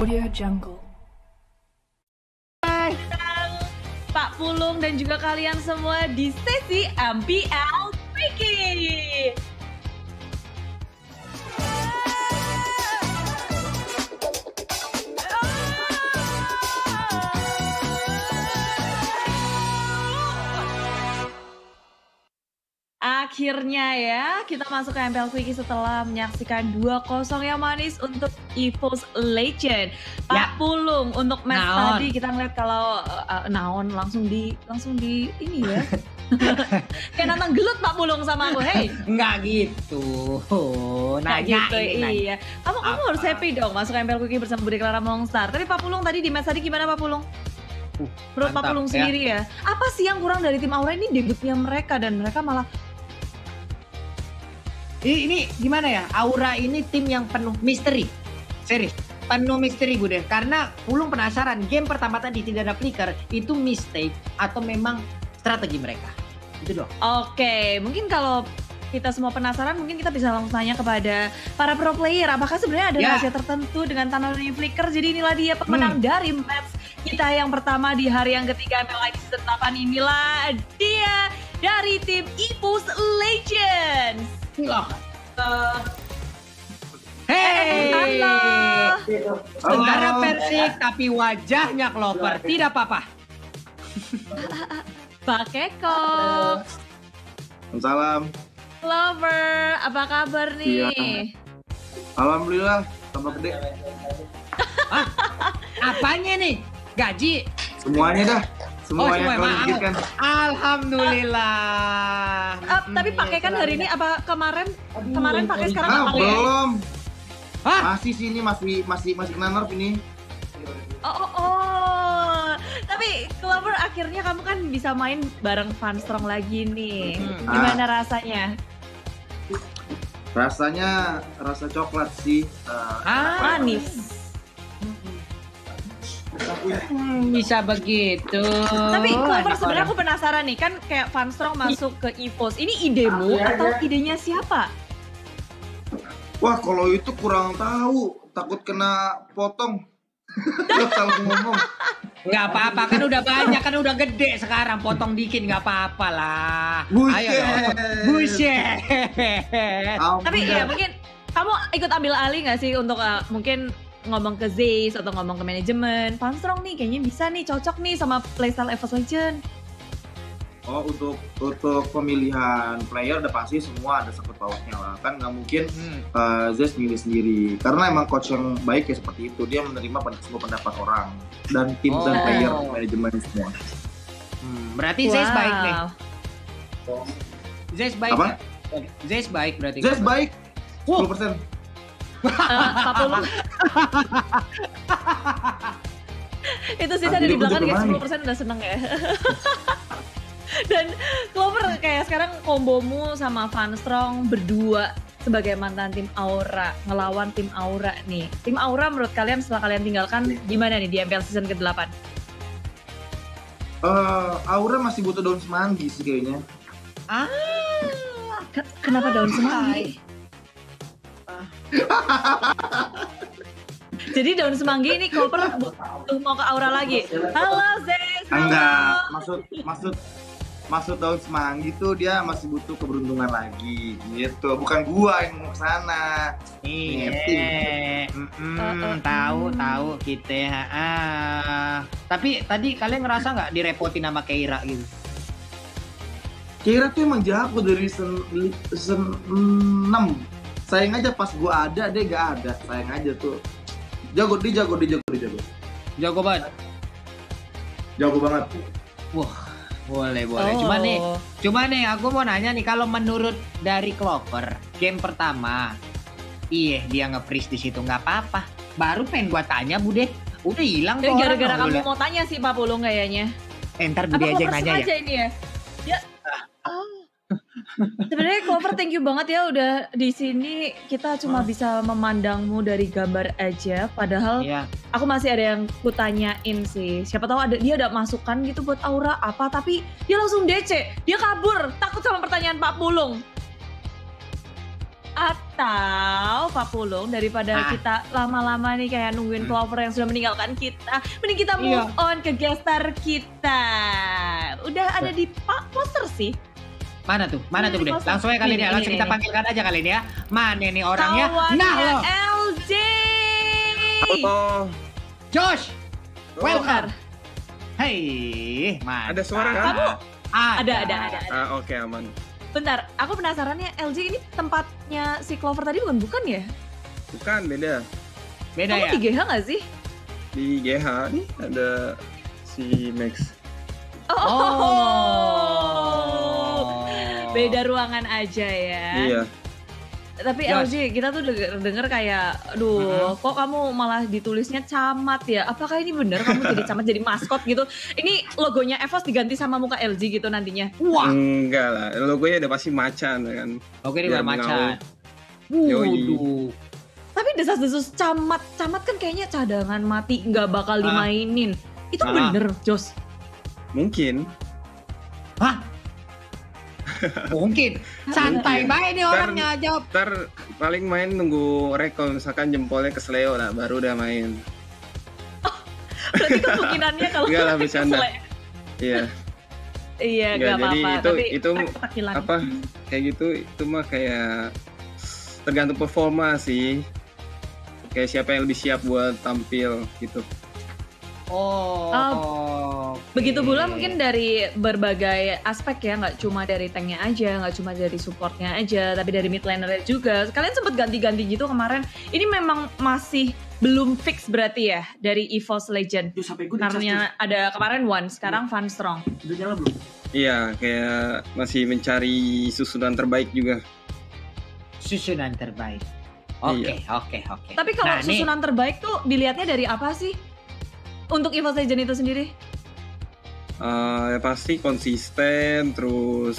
Audio Jungle. Pak Pulung dan juga kalian semua di sesi MPL Quickie. Akhirnya ya, kita masuk ke MPL Quickie setelah menyaksikan 2-0 yang manis untuk EVOS Legend. Pak Pulung, untuk match tadi kita ngeliat kalau naon langsung di ini ya. Kayak nonton gelut Pak Pulung sama aku, hey. Enggak gitu. Nanya gitu, iya. Kamu harus happy dong masuk MPL Quickie bersama Budi Clara Mongstar. Tapi Pak Pulung tadi di match tadi gimana Pak Pulung? Menurut Pak Pulung sendiri ya. Apa sih yang kurang dari tim Aura ini debutnya mereka dan mereka malah Ini gimana ya? Aura ini tim yang penuh misteri. Serius. Penuh misteri Bude. Karena Pulung penasaran game pertama tadi tidak ada flicker. Itu mistake atau memang strategi mereka. Itu doang. Oke, mungkin kalau kita semua penasaran, mungkin kita bisa langsung tanya kepada para pro player. Apakah sebenarnya ada rahasia tertentu dengan tangan flicker? Jadi inilah dia pemenang dari match kita yang pertama di hari yang ketiga MPL Season 8. Inilah dia dari tim EVOS Legends. Hey, halo. Saudara Persik tapi wajahnya Clover. Tidak apa-apa. Pak Keko. Salam. Clover, apa kabar nih? Iya. Alhamdulillah, tambah gede. Hah? Apanya nih? Gaji? Semuanya dah. Semuanya kalau dipikirkan. Alhamdulillah. Tapi pakai kan hari ini apa kemarin pakai sekarang nggak pakai? Belum. Hah? Masih sini masih kena nerf ini. Oh. Tapi Clover akhirnya kamu kan bisa main bareng Funstrong lagi nih. Gimana rasanya? Rasanya rasa coklat sih. Manis. Bisa begitu. Tapi Clover sebenarnya aku penasaran nih, kan kayak Funstrong masuk ke EVOS. Ini idemu atau idenya siapa? Wah, kalau itu kurang tahu. Takut kena potong. Salah ngomong. Nggak apa-apa, kan udah banyak, kan udah gede sekarang. Potong dikit nggak apa-apa lah. Buset. Ayo dong. Buset. Tapi ya mungkin kamu ikut ambil alih nggak sih untuk mungkin ngomong ke Zace atau ngomong ke manajemen. Funstrong nih kayaknya bisa nih, cocok nih sama playstyle EVOS Legend. Oh, untuk pemilihan player udah pasti semua ada sangkut pautnya lah. Kan nggak mungkin Zes milih sendiri. Karena emang coach yang baik ya seperti itu. Dia menerima semua pendapat orang. Dan tim dan player, manajemen semua. Berarti Zes baik nih. Zes baik. Apa? Zes baik berarti. Zes baik. 10%. Pak Pulung. Itu sih tadi di belakang kayak 10% udah seneng ya. Dan Clover kayak sekarang kombomu sama Funstrong berdua sebagai mantan tim Aura ngelawan tim Aura nih. Tim Aura menurut kalian setelah kalian tinggalkan gimana nih di MPL season ke-8? Aura masih butuh daun semanggi sih kayaknya. Kenapa daun semanggi? Jadi daun semanggi ini Clover mau ke Aura lagi. Halo Zes. Enggak, maksud daun semanggi tuh dia masih butuh keberuntungan lagi gitu. Bukan gua yang mau kesana. Tahu kita. Tapi tadi kalian ngerasa nggak direpotin sama Keira gitu? Keira tuh emang jago dari season 6. Sayang aja pas gua ada dia gak ada. Sayang aja tuh. Jago. Jago banget. Jago banget. Wah, boleh. Cuma nih aku mau nanya nih, kalau menurut dari Clover game pertama, dia nge-freeze di situ nggak apa-apa. Baru pengen gua tanya Bude, udah hilang tuh. Gara-gara kamu mau tanya sih Pak Pulung kayaknya. Ntar Bude aja yang nanya ya. Ini ya. Sebenarnya Clover thank you banget ya udah di sini. Kita cuma bisa memandangmu dari gambar aja, padahal aku masih ada yang kutanyain sih. Siapa tahu dia ada masukan gitu buat Aura apa, tapi dia langsung DC. Dia kabur, takut sama pertanyaan Pak Pulung. Atau Pak Pulung, daripada kita lama-lama nih kayak nungguin Clover yang sudah meninggalkan kita, mending kita move on ke guest star kita. Udah ada di poster sih. Mana tuh Bude? Langsung aja kali ini, langsung kita panggilkan aja kali ini ya. Mana nih orangnya? Kawannya Nah lo, LJ. Halo. Josh, welcome. Bentar. Hei, mana? Ada suara kan? Kamu ada. Oke, aman. Bentar, aku penasarannya LJ ini tempatnya si Clover tadi bukan ya? Bukan, beda. Beda Kamu ya? di GH nggak sih? Di GH nih ada si Max. Beda ruangan aja ya. Iya. Tapi Josh. LJ, kita tuh denger kayak, aduh, kok kamu malah ditulisnya camat ya? Apakah ini bener kamu jadi camat, jadi maskot gitu? Ini logonya EVOS diganti sama muka LJ gitu nantinya? Wah, Enggak lah, logonya udah pasti macan kan. oke ini Biar macan. Yoi. Waduh. Tapi desas-desus camat kan kayaknya cadangan mati, nggak bakal dimainin. Itu bener, Jos? Mungkin. Hah? Mungkin. Santai baik nih orangnya jawab. Ntar paling main nunggu rekol, misalkan jempolnya kesleo lah, baru udah main. Berarti kemungkinannya kalau Enggak lah, bercanda. kesel. Iya. Iya, Enggak, nggak jadi apa-apa. Tapi itu takilan. apa kayak gitu, itu mah kayak tergantung performa sih. Kayak siapa yang lebih siap buat tampil gitu. Begitu pula mungkin dari berbagai aspek ya, nggak cuma dari tanknya aja, nggak cuma dari supportnya aja, tapi dari mid lanernya juga. Kalian sempat ganti-ganti gitu kemarin. Ini memang masih belum fix berarti ya dari EVOS Legend. Karena ada kemarin One, sekarang Van Strong. Udah nyala belum? Iya, kayak masih mencari susunan terbaik juga. Susunan terbaik. Oke. Tapi kalau susunan terbaik tuh dilihatnya dari apa sih? Untuk EVOS Legend itu sendiri? Ya pasti konsisten, terus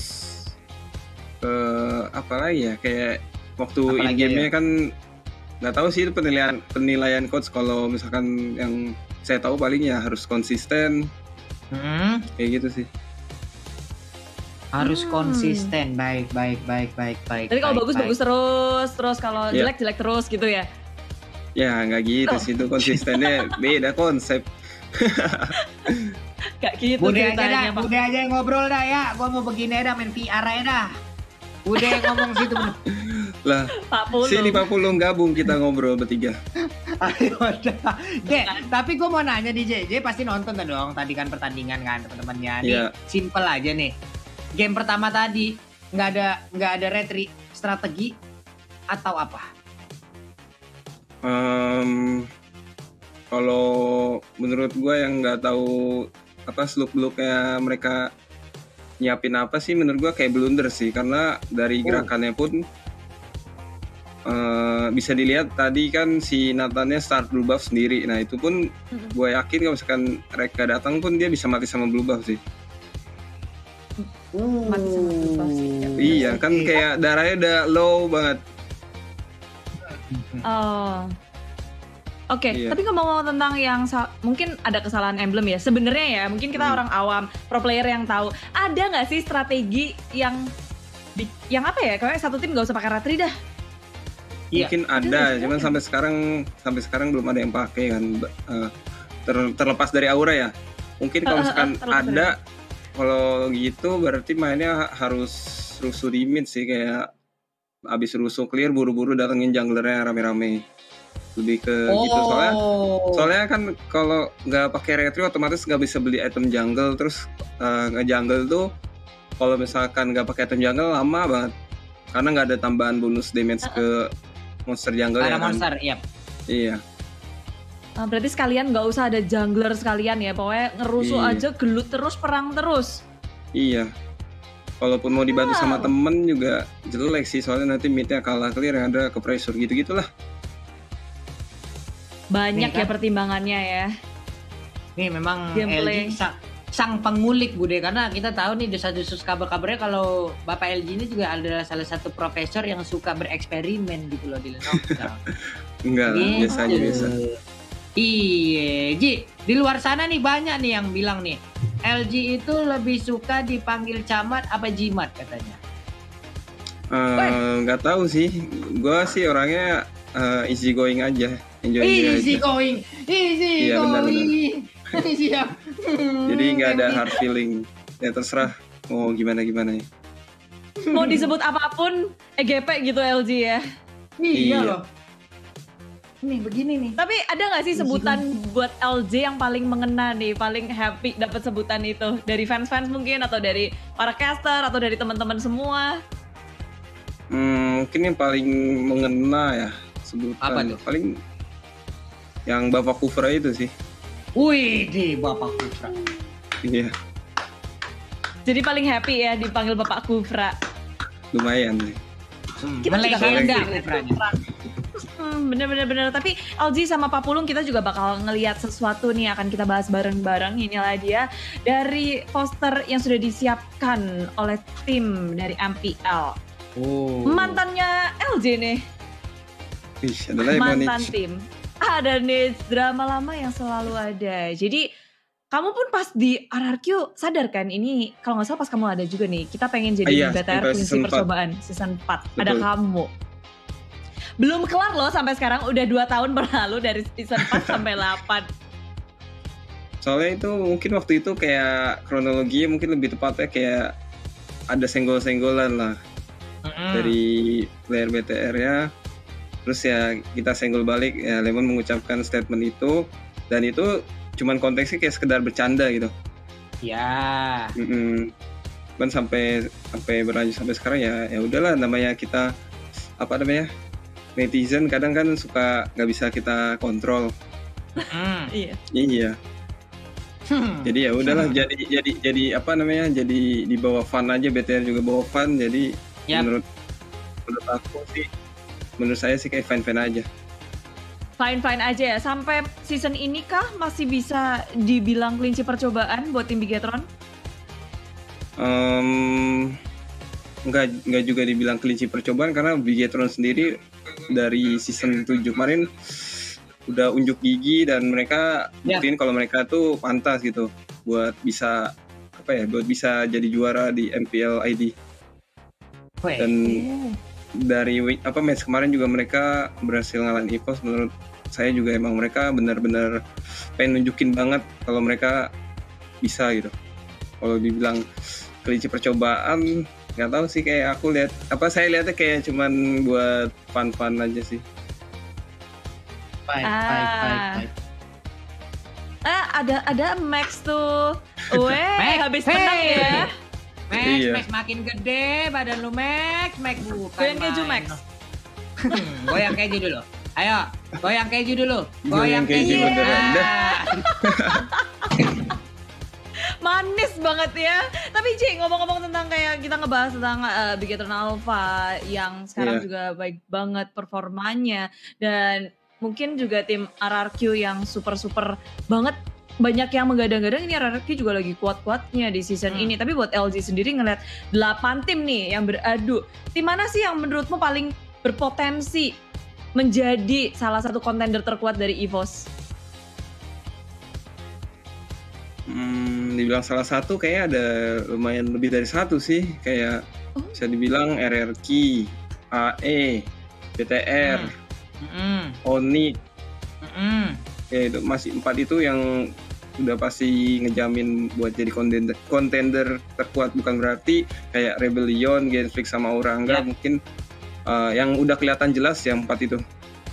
apa lagi ya, kayak waktu in game-nya kan nggak tahu sih itu penilaian coach. Kalau misalkan yang saya tahu paling ya harus konsisten, kayak gitu sih. Harus konsisten, baik. Jadi kalau bagus terus kalau jelek terus gitu ya? Ya nggak gitu sih, itu konsistennya beda konsep. Gak gitu Bude ceritanya, Pak. Bude aja yang ngobrol dah ya. Gua mau begini dah, main VR aja dah. Bude yang ngomong situ. Lah, Pak Pulung. sini Pak Pulung gabung kita ngobrol bertiga. Ayo dah. Tapi gua mau nanya di JJ pasti nonton dong tadi kan pertandingan kan teman-temannya. Nih, simple aja nih. Game pertama tadi nggak ada retri strategi atau apa? Kalau menurut gue yang nggak tahu apa seluk-beluknya mereka nyiapin apa sih, menurut gue kayak blunder sih, karena dari gerakannya pun bisa dilihat tadi kan si Nathannya start blue buff sendiri. Nah itu pun gue yakin kalau misalkan mereka datang pun dia bisa mati sama blue buff sih. Mati sama blue buff sih. Iya kan, kayak darahnya udah low banget. Oke, tapi ngomong-ngomong tentang yang mungkin ada kesalahan emblem ya. Sebenarnya ya, mungkin kita orang awam, pro player yang tahu. Ada nggak sih strategi yang apa ya? Kayak satu tim nggak usah pakai retri dah. Mungkin ada, cuman sampai sekarang belum ada yang pakai kan. Terlepas dari aura ya. Mungkin kalau misalkan ada, kalau gitu berarti mainnya harus rusuh di mid sih, kayak abis rusuh clear buru-buru datengin junglernya rame-rame. Lebih ke gitu, soalnya kan kalau nggak pakai retri otomatis nggak bisa beli item jungle, terus nge-jungle tuh kalau misalkan nggak pakai item jungle lama banget karena nggak ada tambahan bonus damage ke monster jungle ya kan. Monster, iya. Berarti sekalian nggak usah ada jungler sekalian ya, pokoknya ngerusuh aja, gelut terus, perang terus. Iya. Kalaupun mau dibantu sama temen juga jelek sih, soalnya nanti midnya kalah clear yang ada ke pressure gitu-gitulah. Banyak ya pertimbangannya ya. Nih memang LG sang pengulik Bude, karena kita tahu nih desas-desus kabar-kabarnya kalau Bapak LG ini juga adalah salah satu profesor yang suka bereksperimen gitu loh di Lenovo. Enggak lah, biasa. Iya, Ji, di luar sana nih banyak nih yang bilang nih LG itu lebih suka dipanggil camat apa jimat katanya. Nggak tahu sih, gue sih orangnya easy going aja, enjoy aja. Easy going. Iya, benar-benar. Siap. Jadi nggak ada hard feeling, ya terserah mau gimana ya. Mau disebut apapun EGP gitu LG ya. Iya Iya. loh. Nih begini nih. Tapi ada nggak sih sebutan buat LG yang paling mengena nih, paling happy dapat sebutan itu dari fans-fans mungkin, atau dari para caster, atau dari teman-teman semua? Mungkin yang paling mengena ya sebutan. Apa tuh? Paling yang Bapak Kufra itu sih. Wih, di Bapak Kufra. Iya, Jadi paling happy ya dipanggil Bapak Kufra. lumayan sih. Kita juga kangen Melegenda banget Kufranya. bener. Tapi LG sama Pak Pulung kita juga bakal ngelihat sesuatu nih, akan kita bahas bareng-bareng. Inilah dia dari poster yang sudah disiapkan oleh tim dari MPL. Oh. Mantannya LG nih, Ih, adalah mantan tim. Ada nih drama lama yang selalu ada. Jadi kamu pun pas di RRQ sadar kan, ini kalau nggak salah pas kamu ada juga nih, kita pengen jadi Iya, BTR sampai Quincy season 4. percobaan season 4. Ada Betul. kamu. Belum kelar loh sampai sekarang, udah 2 tahun berlalu dari season 4 sampai 8. Soalnya itu mungkin waktu itu kayak kronologinya mungkin lebih tepatnya kayak ada senggol-senggolan lah dari player BTR ya. Terus ya kita senggol balik, ya Lemon mengucapkan statement itu, dan itu cuman konteksnya kayak sekedar bercanda gitu. Ya. Cuman sampai berlanjut sampai sekarang ya udahlah, namanya kita netizen kadang kan suka nggak bisa kita kontrol. Iya. Iya. Jadi ya udahlah, jadi jadi dibawa fun aja, BTR juga bawa fun, jadi Yap. menurut saya sih kayak fine aja. Fine aja ya. Sampai season ini kah masih bisa dibilang kelinci percobaan buat tim Bigetron? Nggak juga dibilang kelinci percobaan, karena Bigetron sendiri dari season 7 kemarin udah unjuk gigi, dan mereka buktiin kalau mereka tuh pantas gitu buat bisa buat bisa jadi juara di MPL ID. Dan dari match kemarin juga mereka berhasil ngalahin EVOS. Menurut saya juga emang mereka benar-benar pengen nunjukin banget kalau mereka bisa gitu. Kalau dibilang kelinci percobaan, nggak tahu sih, kayak saya lihatnya kayak cuman buat fun aja sih. Baik. Ada Max tuh. Weh, habis menang ya. Max makin gede badan lu, Max bukan Goyang keju main. Max. Goyang keju dulu. Ayo, goyang keju dulu. Goyang keju beneran dah. Manis banget ya. Tapi Ci, ngomong-ngomong tentang kayak kita ngebahas tentang Bigetron Alpha yang sekarang juga baik banget performanya, dan mungkin juga tim RRQ yang super banget. Banyak yang menggadang-gadang ini RRQ juga lagi kuat-kuatnya di season ini. Tapi buat LG sendiri ngeliat 8 tim nih yang beradu, tim mana sih yang menurutmu paling berpotensi menjadi salah satu kontender terkuat dari EVOS? Dibilang salah satu, kayaknya ada lumayan lebih dari satu sih. Kayak bisa dibilang RRQ, AE, BTR, Onyx. Ya itu masih 4 itu yang udah pasti ngejamin buat jadi contender terkuat. Bukan berarti kayak Rebellion, Genflix sama Auranga mungkin yang udah kelihatan jelas yang 4 itu.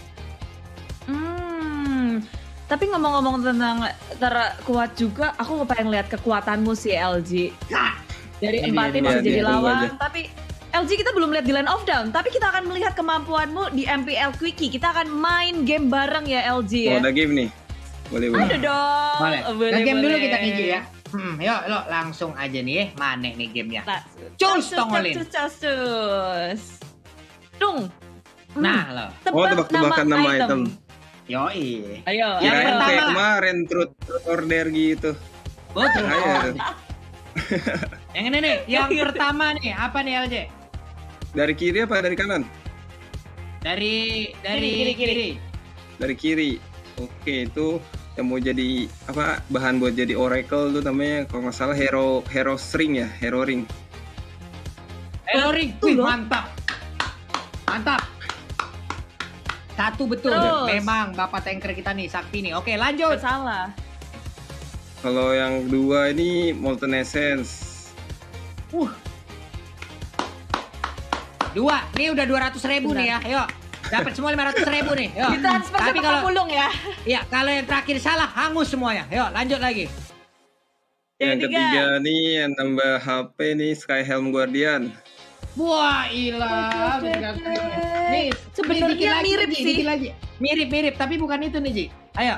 Tapi ngomong-ngomong tentang terkuat juga, aku pengen lihat kekuatanmu sih LG. Dari 4 tim masih jadi lawan, tapi LG kita belum lihat di Land of Dawn, tapi kita akan melihat kemampuanmu di MPL Quickie. Kita akan main game bareng ya LG ya. Oh, ada game nih. Boleh. Ada dong. Boleh. Game dulu kita keju ya. Yuk lo langsung aja nih, mana nih gamenya? Cus tongolin. Cus. Tung. Nah lo. Tebak-tebakan nama item. Yoi. Ayo. Yang pertama kayak kemarin truth order gitu. Betul. Ayo. Yang ini nih, yang pertama nih, apa nih LJ? Dari kiri apa dari kanan? Dari kiri. Dari kiri. Oke, itu yang mau jadi bahan buat jadi Oracle tuh namanya kalau nggak salah Hero Ring ya, Hero Ring. Hero Ring. Wih, mantap. Mantap. Satu betul. Terus. Memang Bapak Tanker kita nih, Sakti nih. Oke, lanjut. Gak salah. Kalau yang kedua ini Molten Essence. Dua. Nih udah 200.000 nih ya. Ayo. Dapat semua 500.000 nih. Yo. Ditransfer Tapi ke kalau Pulung ya. ya kalau yang terakhir salah hangus semuanya. Yuk lanjut lagi. Yang ketiga nih yang nambah HP nih Skyhelm Guardian. Wah ilah. Nih Sebenarnya mirip sih. Mirip tapi bukan itu nih Ji. Ayo.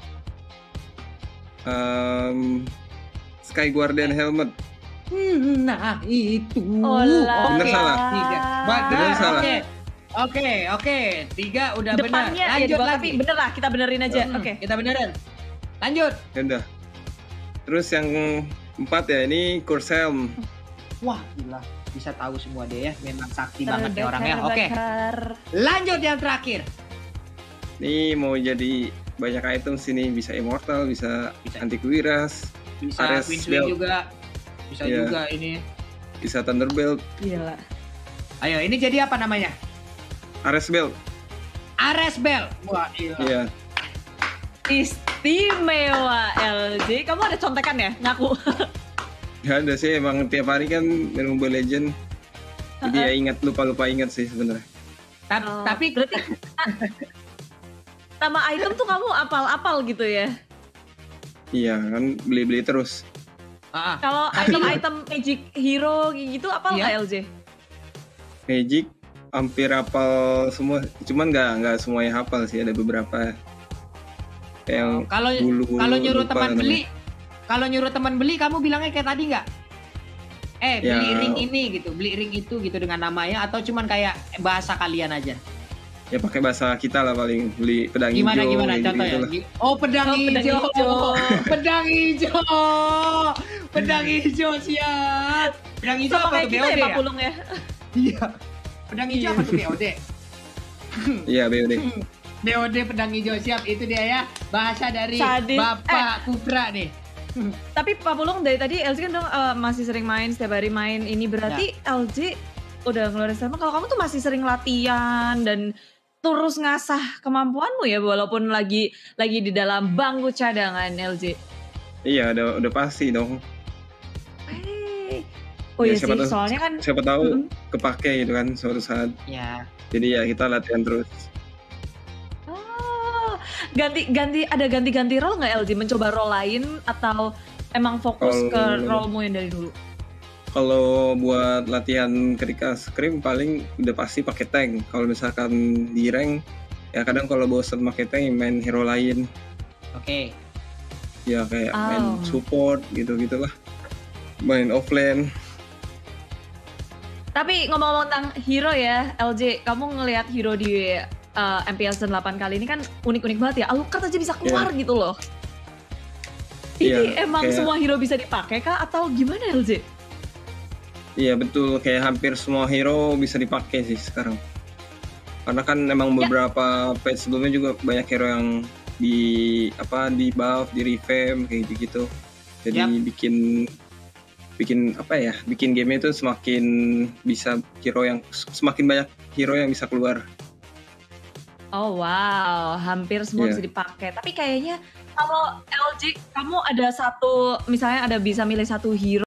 Sky Guardian Helmet. Nah itu. Olah. Bener salah? Tiga. Bener salah? Oke. 3 udah benar. Depannya Lanjut ya, lagi. tapi bener lah kita benerin aja. Oke. Kita benerin. Lanjut. Ya udah. Terus yang 4 ya ini Curse Helm. Wah gila. Bisa tahu semua deh ya. Memang sakti banget nih orangnya. Oke. Terbakar. Lanjut yang terakhir. Ini mau jadi banyak item sini, bisa immortal, bisa anti kuiras, Bisa Ares Queen Swing Belt. juga. Bisa Iya. juga ini. bisa Thunderbolt, Gila. Ayo ini jadi apa namanya? Ares Belt. Ares Bell. Wah iya. Iya. Istimewa LJ. Kamu ada contekan ya? Ngaku. Gak ada sih, emang tiap hari kan main Mobile Legend. Jadi ya ingat lupa ingat sih sebenarnya. Tapi berarti nama item tuh kamu apal-apal gitu ya? Iya kan beli terus. Kalau item Magic Hero gitu apal nggak Iya. LJ? Magic hampir hafal semua, cuman nggak semuanya hafal sih, ada beberapa yang kalau nyuruh teman beli, kalau nyuruh teman beli kamu bilangnya kayak tadi nggak? Beli Ya. ring ini gitu, beli ring itu gitu dengan namanya atau cuman kayak bahasa kalian aja? Ya pakai bahasa kita lah paling, beli pedang Gimana hijau contohnya? gitu-gitu lah. Pedang hijau. Pedang hijau siap. Pedang hijau Sama apa kayak tuh kita BOD ya Pak ya? Pulung ya? Iya. Pedang hijau apa tuh BOD? Iya BOD. BOD pedang hijau siap, itu dia ya bahasa dari Sadis. Bapak Kupra nih. Tapi Pak Pulung dari tadi LJ kan dong masih sering main, setiap hari main ini berarti LJ udah ngeluarin sama. Kalau kamu tuh masih sering latihan dan terus ngasah kemampuanmu ya walaupun lagi di dalam bangku cadangan LJ. Iya udah pasti dong. Oh Ya, iya sih, soalnya kan siapa tahu kepake gitu kan suatu saat. Ya. Jadi ya kita latihan terus. ganti role nggak LJ? Mencoba role lain atau emang fokus ke role-mu yang dari dulu? Kalau buat latihan ketika scrim paling udah pasti pakai tank. Kalau misalkan di rank ya kadang kalau bosan pakai tank main hero lain. Oke. Ya kayak main support gitu-gitulah. Main offlane. Tapi ngomong-ngomong tentang hero ya, LJ, kamu ngelihat hero di MPL 8 kali ini kan unik-unik banget ya. Alucard aja bisa keluar gitu loh. Ini emang kayak, semua hero bisa dipakai kah atau gimana LJ? Iya betul, kayak hampir semua hero bisa dipakai sih sekarang. Karena kan emang beberapa patch sebelumnya juga banyak hero yang di buff, di revamp kayak gitu. Jadi bikin game itu semakin bisa semakin banyak hero yang bisa keluar. Oh wow, hampir semua bisa dipakai. Tapi kayaknya kalau LJ kamu ada bisa milih satu hero